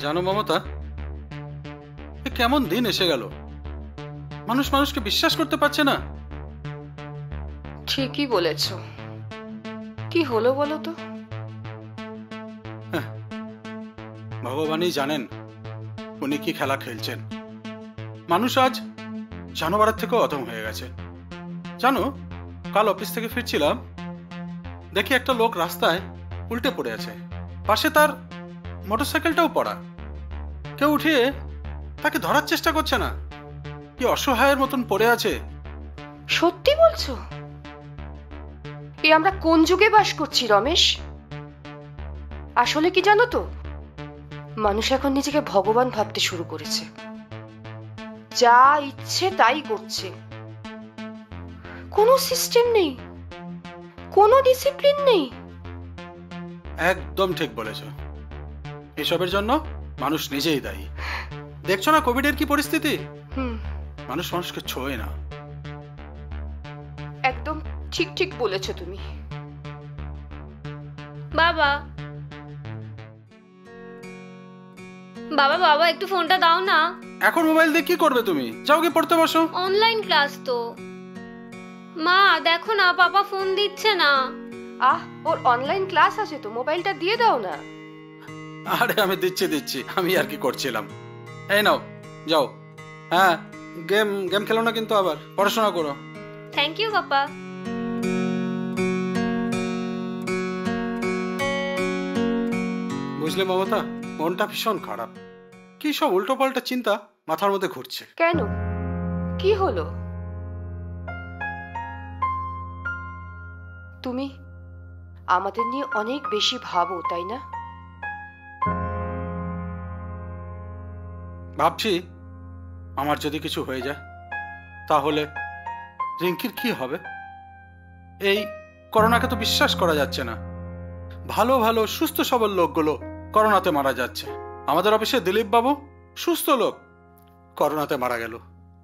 জানো মমতা, কেমন দিন এসে গেল, মানুষ মানুষকে বিশ্বাস করতে পারছে না। ঠিকই বলেছ। কি হলো বলো তো? ভগবানই জানেন উনি কি খেলা খেলছেন। মানুষ আজ জানোয়ারের থেকেও অধম হয়ে গেছে। জানো, কাল অফিস থেকে ফিরছিলাম, দেখি একটা লোক রাস্তায় উল্টে পড়ে আছে, পাশে তার মোটরসাইকেলটাও পড়া। কেউ উঠিয়ে তাকে ধরার চেষ্টা করছে না, কি অসহায়ের মতন পড়ে আছে। সত্যি বলছো? এ আমরা কোন যুগে বাস করছি রমেশ? আসলে কি জানো তো, মানুষ এখন নিজেকে ভগবান ভাবতে শুরু করেছে, যা ইচ্ছে তাই করছে। কোনো সিস্টেম নেই, কোনো ডিসিপ্লিন নেই। একদম ঠিক বলেছ। এসবের জন্য মানুষ নিজেই দায়ী। দেখছো না কোভিডের কি পরিস্থিতি? মানুষ মানুষকে ছোঁয় না। একদম ঠিক ঠিক বলেছো তুমি। বাবা বাবা বাবা একটু ফোনটা দাও না। এখন মোবাইল দিয়ে কি করবে তুমি? যাও গিয়ে পড়তে বসো। অনলাইন ক্লাস তো। মা দেখো না, পাপা ফোন দিচ্ছে না। ওর অনলাইন ক্লাস আছে তো, মোবাইলটা দিয়ে দাও না। আরে আমি দিচ্ছি, আমি আর কি করছিলাম। এই নাও, যাও। হ্যাঁ, গেম খেলো না কিন্তু, আবার পড়াশোনা করো। Thank you papa. বুঝলে মমতা, মনটা ভীষণ খারাপ। কি সব উল্টো পাল্টা চিন্তা মাথার মধ্যে ঘুরছে। কেন, কি হলো? তুমি আমাদের নিয়ে অনেক বেশি ভাবো, তাই না? ভাবছি আমার যদি কিছু হয়ে যায় তাহলে রিঙ্কির কি হবে। এই করোনাকে তো বিশ্বাস করা যাচ্ছে না। ভালো ভালো সুস্থ সবল লোকগুলো করোনাতে মারা যাচ্ছে। আমাদের অফিসে দিলীপ বাবু, সুস্থ লোক, করোনাতে মারা গেল।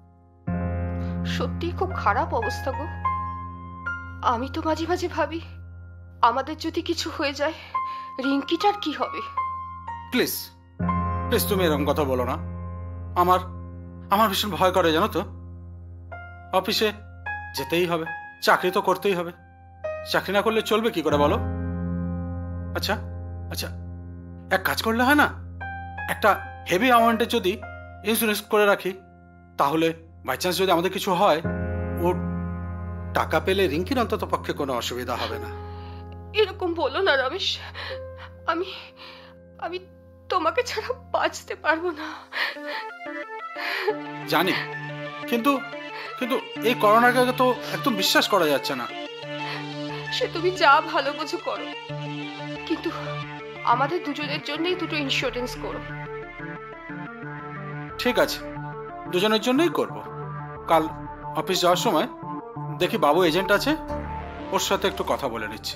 সত্যি খুব খারাপ অবস্থা গো। আমি তো মাঝে মাঝে ভাবি, আমাদের যদি কিছু হয়ে যায় রিঙ্কিটার কি হবে। প্লিজ প্লিজ তুমি এরকম কথা বলো না। আমার আমার ভীষণ ভয় করে, জানো তো। অফিসে যেতেই হবে, চাকরি তো করতেই হবে। চাকরি না করলে চলবে কি করে বলো? আচ্ছা আচ্ছা, এক কাজ করলে হয় না, একটা হেভি অ্যামাউন্টে যদি ইন্স্যুরেন্স করে রাখি, তাহলে বাই চান্স যদি আমাদের কিছু হয়, ওর টাকা পেলে রিঙ্কির অন্তত পক্ষে কোনো অসুবিধা হবে না। এরকম বলো না রমেশ, আমি আমি তোমাকে ছাড়া বাঁচতে পারবো না। জানি, কিন্তু কিন্তু এই করোনাকে তো একদম বিশ্বাস করা যাচ্ছে না। সে তুমি যা ভালো বুঝো করো, কিন্তু আমাদের দুজনের জন্যই দুটো ইন্স্যুরেন্স করো। ঠিক আছে, দুজনের জন্যই করব। কাল অফিস যাওয়ার সময় দেখি বাবু এজেন্ট আছে, ওর সাথে একটু কথা বলে নিচ্ছি।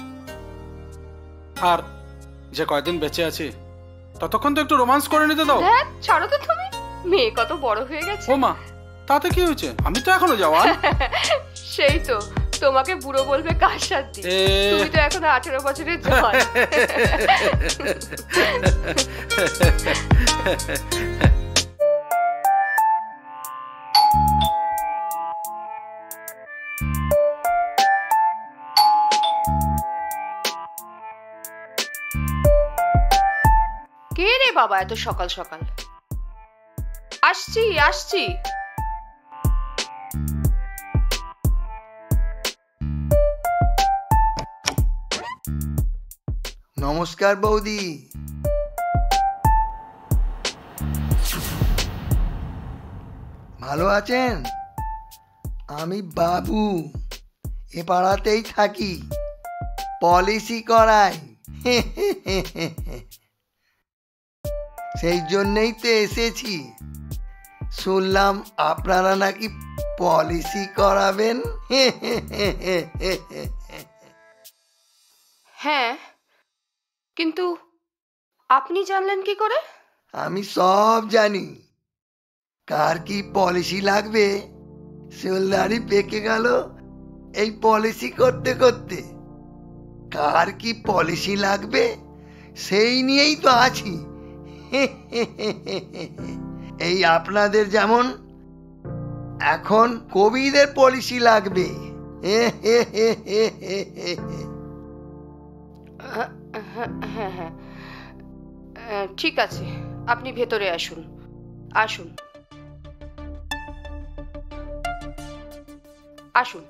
আর যে কয়দিন বেঁচে আছি ততক্ষণ তো একটু রোমান্স করে নিতে দাও। ছাড়ো তো তুমি, মেয়ে কত বড় হয়ে গেছে। ও মা, তাতে কি হয়েছে? আমি তো এখনো জওয়ান। সেই তো, তোমাকে বুড়ো বলবে কার সাথে? তুমি তো এখন 18 বছরের জওয়ান। কে রে বাবা এত সকাল সকাল? আসছি আসছি। নমস্কার বৌদি। ভালো আছেন? আমি বাবু, এ পাড়াতেই থাকি, পলিসি করাই। সেই জন্যই তো এসেছি। শুনলাম আপনারা নাকি পলিসি করাবেন। হ্যাঁ, কিন্তু আপনি জানলেন কি করে? আমি সব জানি। কার কি পলিসি লাগবে সোলদারি পেকে গেল এই পলিসি করতে করতে। কার কি পলিসি লাগবে সেই নিয়েই তো আছি। এই আপনাদের যেমন এখন কবিদের পলিসি লাগবে। হ্যাঁ হ্যাঁ হ্যাঁ হ্যাঁ, ঠিক আছে, আপনি ভেতরে আসুন। আসুন আসুন,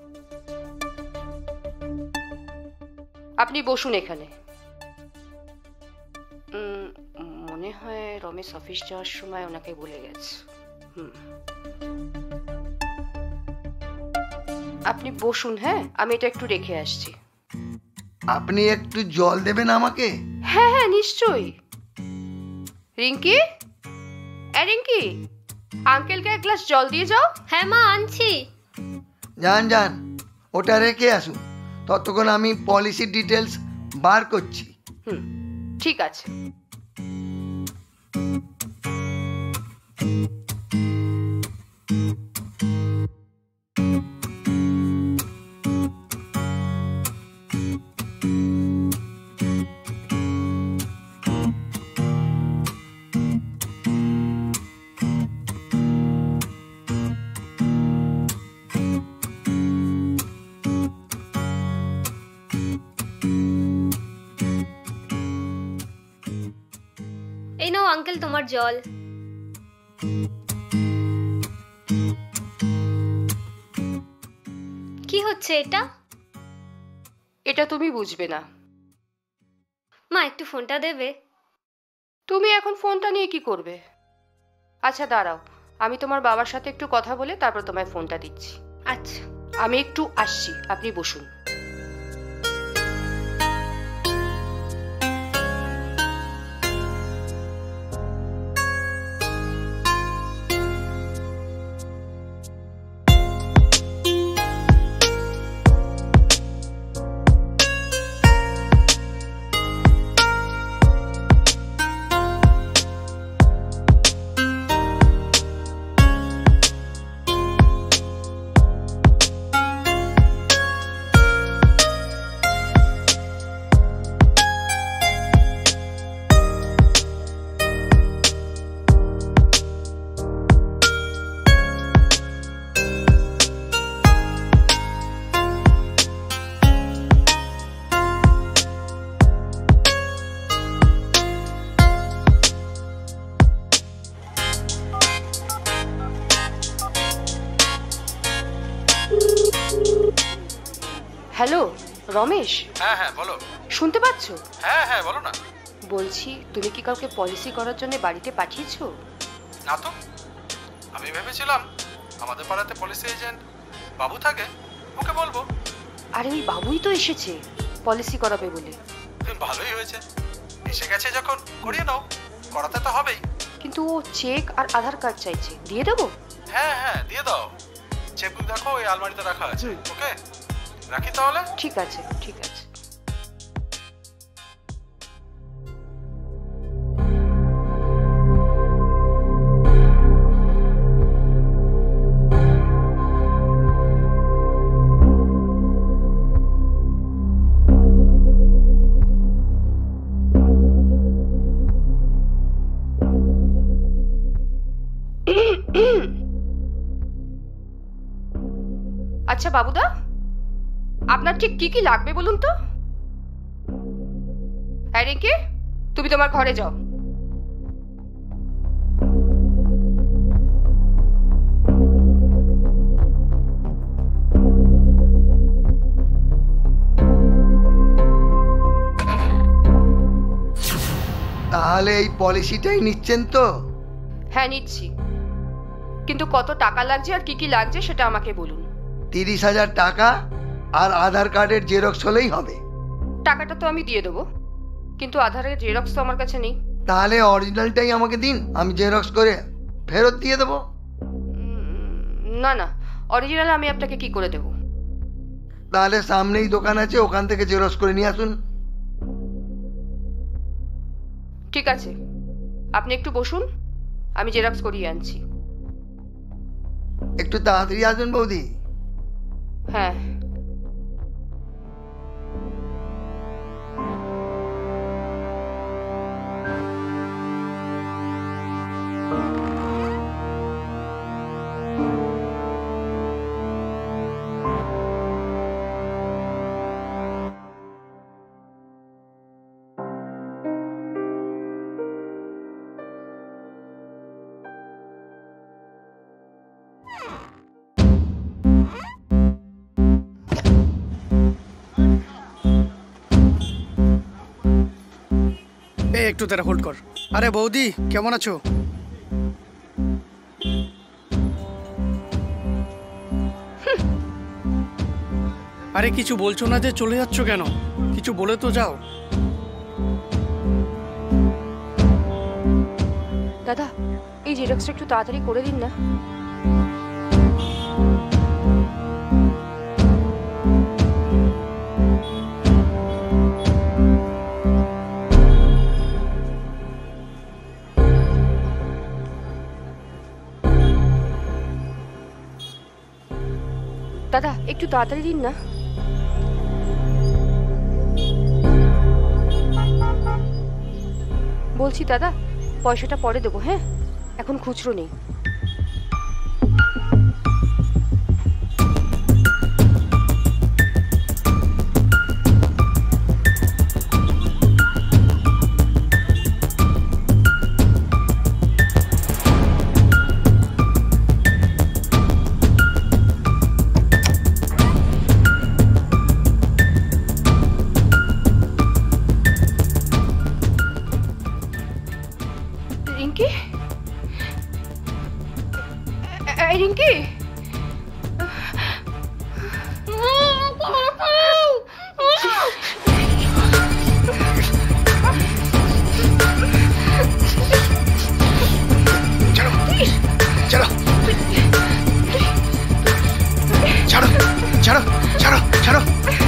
আপনি বসুন এখানে। মনে হয় রমেশ অফিস যাওয়ার সময় ওনাকে বলে গেছে। আপনি বসুন, হ্যাঁ, আমি এটা একটু রেখে আসছি। আপনি একটু জল দেবেন আমাকে? হ্যাঁ হ্যাঁ, নিশ্চয়ই। রিঙ্কি, রিঙ্কি, আঙ্কেলকে এক গ্লাস জল দিয়ে যাও। হ্যাঁ মা, আনছি। যান যান, ওটা রেখে আসুন, ততক্ষণ আমি পলিসির ডিটেলস বার করছি। ঠিক আছে। এই নাও আঙ্কেল তোমার জল। কি হচ্ছে এটা? এটা তুমি বুঝবে না। মা, একটু ফোনটা দেবে? তুমি এখন ফোনটা নিয়ে কি করবে? আচ্ছা দাঁড়াও, আমি তোমার বাবার সাথে একটু কথা বলে তারপর তোমায় ফোনটা দিচ্ছি। আচ্ছা। আমি একটু আসছি, আপনি বসুন। হ্যালো রমেশ। হ্যাঁ হ্যাঁ বলো। শুনতে পাচ্ছ? হ্যাঁ হ্যাঁ বলো না। বলছি, তুমি কি কাউকে পলিসি করার জন্য বাড়িতে পাঠিয়েছো? না তো, আমি ভেবেছিলাম আমাদের পাড়াতে পলিসি এজেন্ট বাবু থাকে, ওকে বলবো। আরে ওই বাবুই তো এসেছে পলিসি করাবে বলে। ভালোই হয়েছে, এসে গেছে যখন করিয়ে নাও, করাতে তো হবেই। কিন্তু ও চেক আর আধার কার্ড চাইছে, দিয়ে দেবো? হ্যাঁ হ্যাঁ দিয়ে দাও। চেকবুক দেখো ওই আলমারিতে রাখা আছে। ওকে রাখি তাহলে। ঠিক আছে ঠিক আছে। আচ্ছা বাবুদা, আপনার ঠিক কি কি লাগবে বলুন তো? হ্যাঁ রিঙ্কি, তুমি তোমার ঘরে যাও। তাহলে এই পলিসিটাই নিচ্ছেন তো? হ্যাঁ নিচ্ছি, কিন্তু কত টাকা লাগছে আর কি কি লাগছে সেটা আমাকে বলুন। 30,000 টাকা আর আধার কার্ডের জেরক্স হলেই হবে। টাকাটা তো আমি দিয়ে দেবো, কিন্তু আধারের জেরক্স তো আমার কাছে নেই। তাহলে অরিজিনালটাই আমাকে দিন, আমি জেরক্স করে ফেরত দিয়ে দেবো। না না, অরিজিনাল আমি আপনাকে কি করে দেবো? তাহলে সামনেই দোকান আছে, ওখান থেকে জেরক্স করে নিয়ে আসুন। ঠিক আছে, আপনি একটু বসুন, আমি জেরক্স করিয়ে আনছি। একটু তাড়াতাড়ি আসবেন বৌদি। হ্যাঁ। একটু তারা হোল্ড কর। আরে বৌদি, কেমন আছো? আরে কিছু বলছো না যে, চলে যাচ্ছ কেন? কিছু বলে তো যাও। দাদা, এই জেরক্সটা একটু তাড়াতাড়ি করে দিন না। দাদা, একটু তাড়াতাড়ি দিন না। বলছি দাদা, পয়সাটা পরে দেবো, হ্যাঁ? এখন খুচরো নেই। রিঙ্কি, রিঙ্কি, ছাড়ো, ছাড়ো, ছাড়ো, ছাড়ো, ছাড়ো।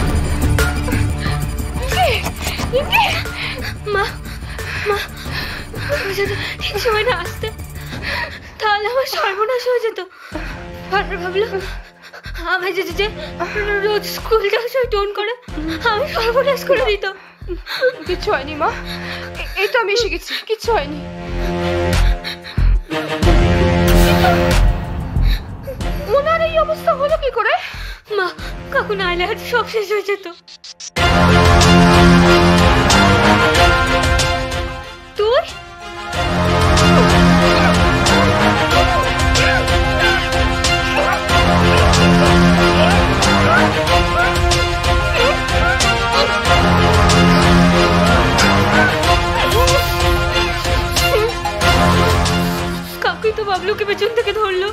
মা, মা, যদি ঠিক সময় না আসতে, তাহলে আমার সর্বনাশ হয়ে যেত। বারবার ভাবলো আমার যদি যে রোজ স্কুল যাওয়ার সময় টোন করে, আমি সর্বনাশ করে দিত। কিচ্ছু হয়নি মা, এই তো আমি এসে গেছি, কিচ্ছু হয়নি। ওনার এই অবস্থা হলো কি করে? মা, কাকু না এলে আজ সব শেষ হয়ে যেত। তুই কাকুই তো বাবলুকে পেছন থেকে ধরলো।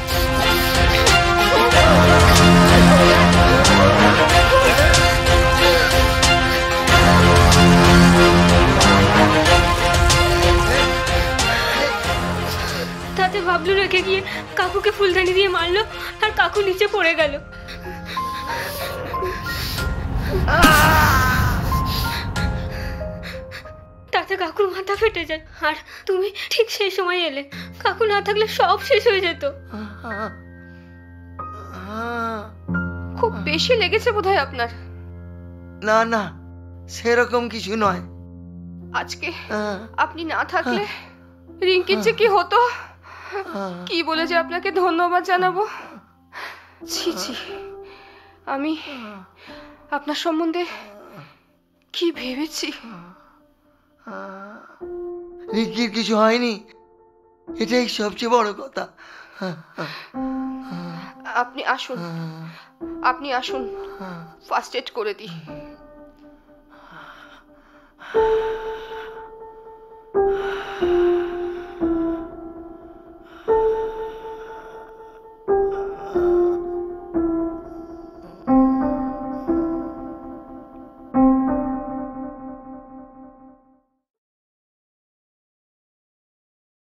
তাতে বাবলু রেখে গিয়ে কাকুকে ফুলদানি দিয়ে মারলো, আর কাকু নিচে পড়ে গেল। তাতে কাকুর মাথা ফেটে যায়, আর তুমি ঠিক সেই সময় এলে। কাকু না থাকলে সব শেষ হয়ে যেত। খুব বেশি লেগেছে বোধহয় আপনার। না না, সেরকম কিছু নয়। আজকে আপনি না থাকলে রিঙ্কির যে কি হতো, কি বলে যে আপনাকে ধন্যবাদ জানাবো। ছি ছি, আমি আপনার সম্বন্ধে কি ভেবেছি। রিঙ্কির কিছু হয়নি, এটাই সবচেয়ে বড় কথা। আপনি আসুন, আপনি আসুন, ফার্স্ট এড করে দিই।